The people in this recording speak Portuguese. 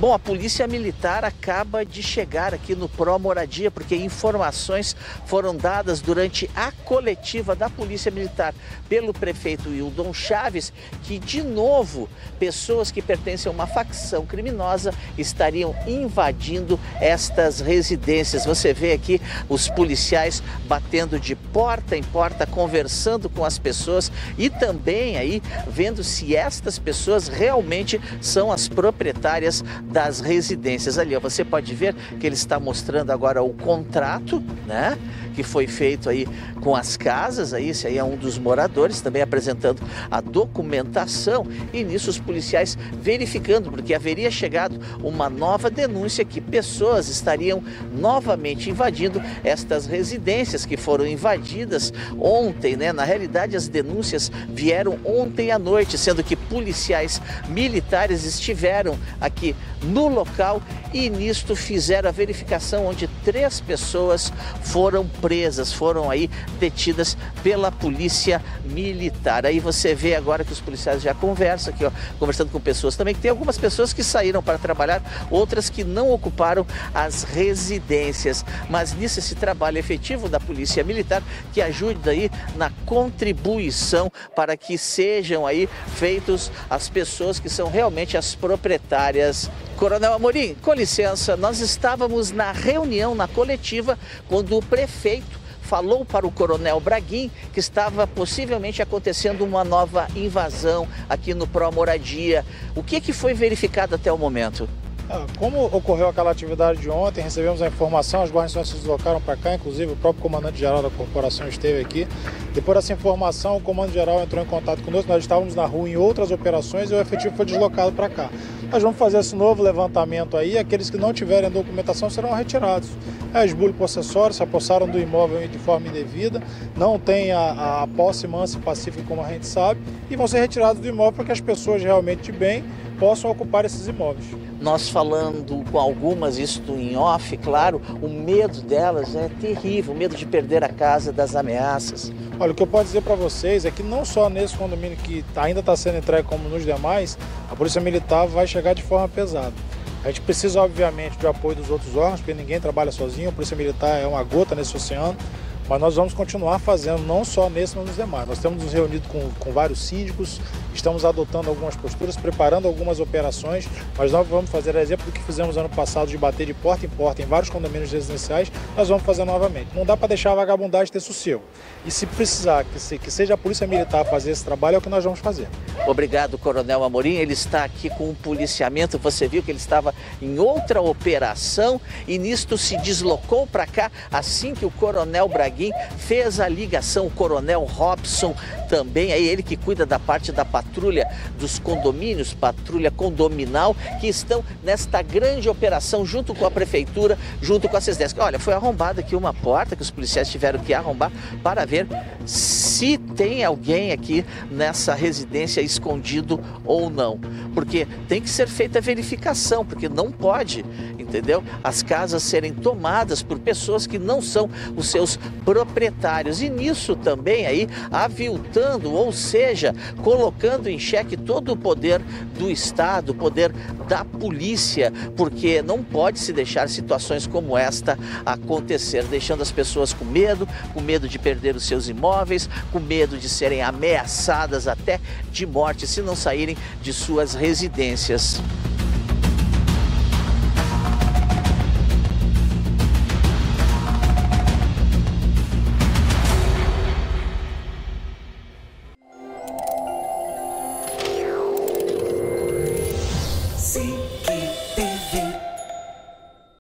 Bom, a Polícia Militar acaba de chegar aqui no Pró-Moradia, porque informações foram dadas durante a coletiva da Polícia Militar pelo prefeito Wildon Chaves, que, de novo, pessoas que pertencem a uma facção criminosa estariam invadindo estas residências. Você vê aqui os policiais batendo de porta em porta, conversando com as pessoas e também aí vendo se estas pessoas realmente são as proprietárias das residências. Ali, ó, você pode ver que ele está mostrando agora o contrato, né, que foi feito aí com as casas. Aí, esse aí é um dos moradores, também apresentando a documentação, e nisso os policiais verificando, porque haveria chegado uma nova denúncia que pessoas estariam novamente invadindo estas residências que foram invadidas ontem, né? Na realidade, as denúncias vieram ontem à noite, sendo que policiais militares estiveram aqui no local e nisto fizeram a verificação, onde 3 pessoas foram presas, foram aí detidas pela Polícia Militar. Aí você vê agora que os policiais já conversam aqui, ó, conversando com pessoas também, que tem algumas pessoas que saíram para trabalhar, outras que não ocuparam as residências. Mas nisso, esse trabalho efetivo da Polícia Militar que ajuda aí na contribuição para que sejam aí feitos as pessoas que são realmente as proprietárias. Coronel Amorim, com licença, nós estávamos na reunião, na coletiva, quando o prefeito falou para o Coronel Braguin que estava possivelmente acontecendo uma nova invasão aqui no Pró-Moradia. O que foi verificado até o momento? Como ocorreu aquela atividade de ontem, recebemos a informação, as guarnições se deslocaram para cá, inclusive o próprio comandante-geral da corporação esteve aqui. Depois dessa informação, o comando-geral entrou em contato conosco, nós estávamos na rua em outras operações e o efetivo foi deslocado para cá. Nós vamos fazer esse novo levantamento aí, aqueles que não tiverem documentação serão retirados. É esbulho possessório, se apossaram do imóvel de forma indevida, não tem a posse mansa e pacífica como a gente sabe, e vão ser retirados do imóvel para que as pessoas realmente de bem possam ocupar esses imóveis. Nós falando com algumas, isto em off, claro, o medo delas é terrível, o medo de perder a casa, das ameaças. Olha, o que eu posso dizer para vocês é que não só nesse condomínio que ainda está sendo entregue como nos demais, a Polícia Militar vai chegar de forma pesada. A gente precisa, obviamente, do apoio dos outros órgãos, porque ninguém trabalha sozinho, a Polícia Militar é uma gota nesse oceano, mas nós vamos continuar fazendo, não só nesse, mas nos demais. Nós temos nos reunido com vários síndicos, estamos adotando algumas posturas, preparando algumas operações, mas nós vamos fazer, a exemplo do que fizemos ano passado, de bater de porta em porta em vários condomínios residenciais, nós vamos fazer novamente. Não dá para deixar a vagabundagem ter sossego. E se precisar que seja a Polícia Militar fazer esse trabalho, é o que nós vamos fazer. Obrigado, Coronel Amorim. Ele está aqui com um policiamento, você viu que ele estava em outra operação e nisto se deslocou para cá assim que o Coronel Braguin fez a ligação. O Coronel Robson também, é ele que cuida da parte da patrulha dos condomínios, patrulha condominal, que estão nesta grande operação junto com a prefeitura, junto com a SESDESC. Olha, foi arrombada aqui uma porta que os policiais tiveram que arrombar para ver se tem alguém aqui nessa residência escondido ou não. Porque tem que ser feita a verificação, porque não pode, entendeu? As casas serem tomadas por pessoas que não são os seus proprietários. E nisso também aí aviltando, ou seja, colocando em xeque todo o poder do Estado, o poder da polícia, porque não pode se deixar situações como esta acontecer, deixando as pessoas com medo de perder os seus imóveis, com medo de serem ameaçadas até de morte se não saírem de suas residências.